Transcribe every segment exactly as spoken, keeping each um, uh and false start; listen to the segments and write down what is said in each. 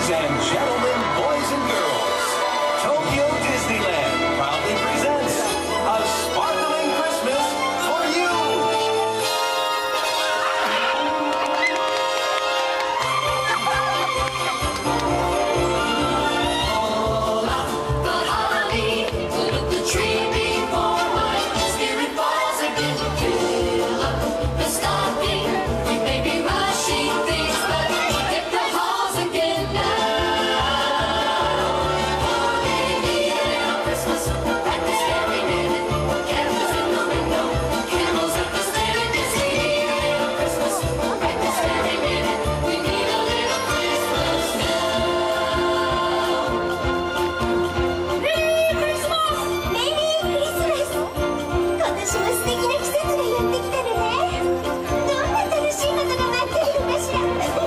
Ladies and gentlemen, boys and girls, Tokyo Disneyland proudly presents a sparkling Christmas for you. All up the holly, put up the tree before my spirit falls again. Fill up the stocking, we may be rushing things, but deck the halls again now. For maybe a little Christmas, practice every minute. Candles in the window, candles at the spirit. Yes, we need a little Christmas, practice every minute. We need a little Christmas now. メリークリスマス。メリークリスマス。今年も素敵な季節がやってきたのね。どんな楽しいことが待っているかしら。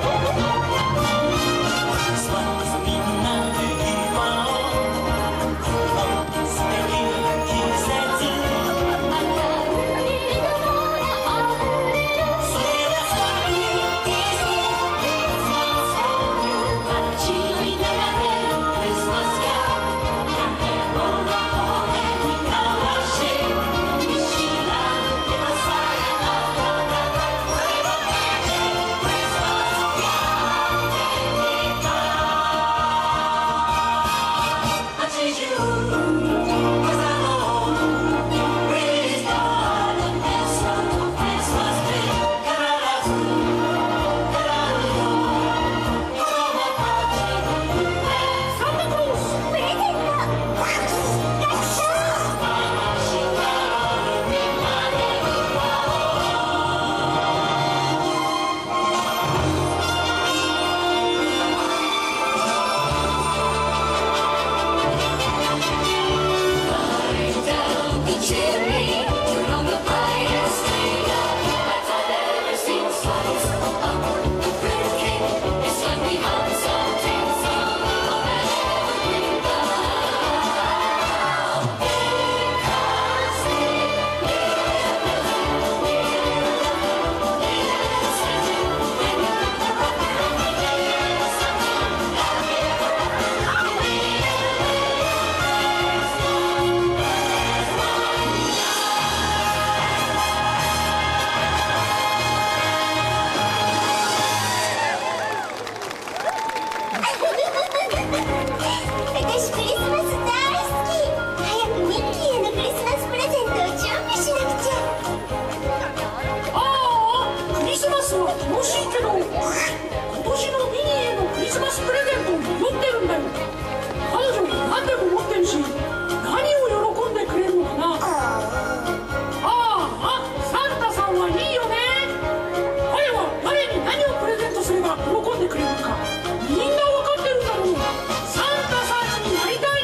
私クリスマス大好き。早くミッキーへのクリスマスプレゼントを準備しなくちゃ。 ああ、クリスマスは楽しいけど、今年のミニーへのクリスマスプレゼントを迷ってるんだよ。彼女も何でも持ってるし、何を喜んでくれるのかな。ああ、サンタさんはいいよね。彼は誰に何をプレゼントすれば喜んでくれるのか、みんな分かってるんだろう。サンタさんになりたい。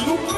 シロップ